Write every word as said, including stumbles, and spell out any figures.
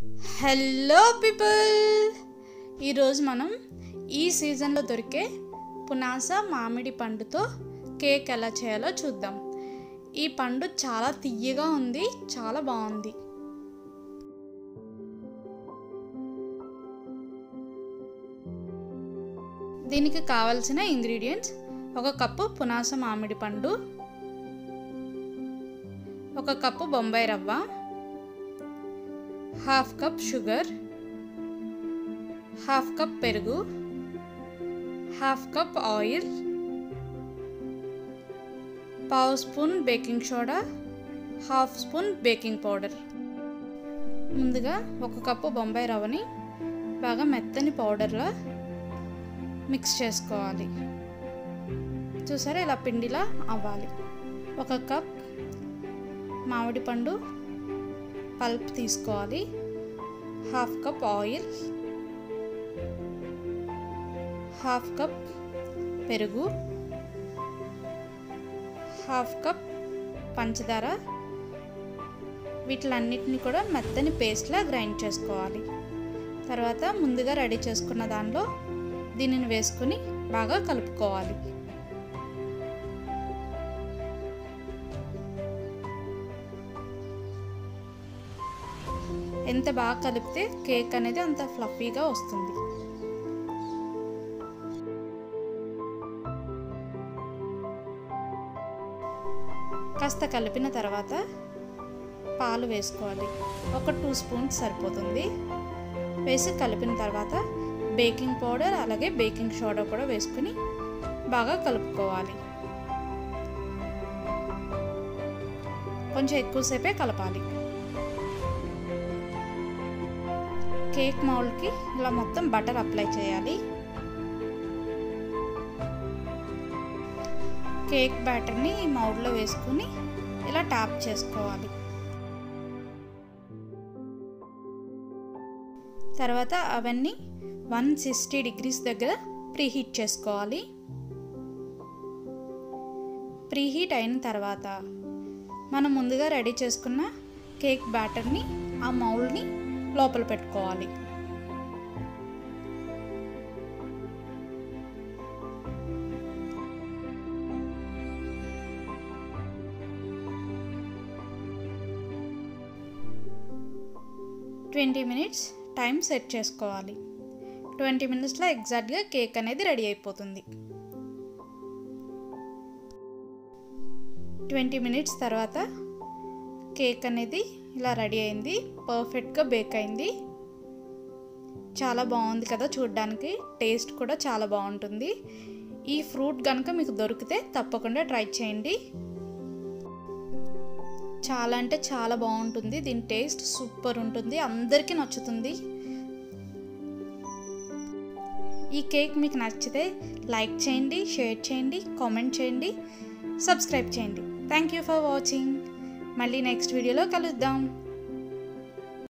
Hello people, ఈరోజు మనం ఈ సీజన్లో దొరికే పునాస మామిడి పండుతో కేక్ ఎలా చేయాలో చూద్దాం. ఈ పండు చాలా తియ్యగా ఉంది, చాలా బాగుంది. దీనికి కావలసిన ఇంగ్రీడియంట్స్: ఒక కప్పు పునాస మామిడి పండు, ఒక కప్పు బొంబాయి రవ్వ, half cup sugar, half cup పెరుగు, హాఫ్ కప్ ఆయిల్, పావు spoon baking soda, half spoon baking powder. ముందుగా ఒక కప్పు బొంబాయి రవ్వని బాగా మెత్తని పౌడర్లా మిక్స్ చేసుకోవాలి. చూసారా, ఇలా పిండిలా అవ్వాలి. ఒక కప్ మామిడి పండు పల్ప్ తీసుకోవాలి, half cup oil, half cup పెరుగు, హాఫ్ కప్ పంచదార. వీటిలన్నిటిని కూడా మెత్తని పేస్ట్లా గ్రైండ్ చేసుకోవాలి. తర్వాత ముందుగా రెడీ చేసుకున్న దానిలో దీనిని వేసుకుని బాగా కలుపుకోవాలి. ఎంత బాగా కలిపితే కేక్ అనేది అంత ఫ్లఫీగా వస్తుంది. కాస్త కలిపిన తర్వాత పాలు వేసుకోవాలి. ఒక టూ స్పూన్స్ సరిపోతుంది. వేసి కలిపిన తర్వాత బేకింగ్ పౌడర్ అలాగే బేకింగ్ సోడా కూడా వేసుకుని బాగా కలుపుకోవాలి. కొంచెం ఎక్కువసేపే కలపాలి. కేక్ మౌల్డ్కి ఇలా మొత్తం బటర్ అప్లై చేయాలి. కేక్ బ్యాటర్ని ఈ మౌల్డ్లో వేసుకుని ఇలా ట్యాప్ చేసుకోవాలి. తర్వాత అవన్నీ వన్ సిక్స్టీ డిగ్రీస్ దగ్గర ప్రీహీట్ చేసుకోవాలి. ప్రీహీట్ అయిన తర్వాత మనం ముందుగా రెడీ చేసుకున్న కేక్ బ్యాటర్ని ఆ మౌల్డ్ని లోపల పెట్టుకోవాలి. ట్వంటీ మినిట్స్ టైం సెట్ చేసుకోవాలి. ట్వంటీ మినిట్స్లో ఎగ్జాక్ట్గా కేక్ అనేది రెడీ అయిపోతుంది. ట్వంటీ మినిట్స్ తర్వాత కేక్ అనేది ఇలా రెడీ అయింది. పర్ఫెక్ట్గా బేక్ అయింది. చాలా బాగుంది కదా చూడడానికి. టేస్ట్ కూడా చాలా బాగుంటుంది. ఈ ఫ్రూట్ కనుక మీకు దొరికితే తప్పకుండా ట్రై చేయండి. చాలా అంటే చాలా బాగుంటుంది. దీని టేస్ట్ సూపర్ ఉంటుంది, అందరికీ నచ్చుతుంది. ఈ కేక్ మీకు నచ్చితే లైక్ చేయండి, షేర్ చేయండి, కామెంట్ చేయండి, సబ్స్క్రైబ్ చేయండి. Thank you for watching. మళ్ళీ నెక్స్ట్ వీడియోలో కలుద్దాం.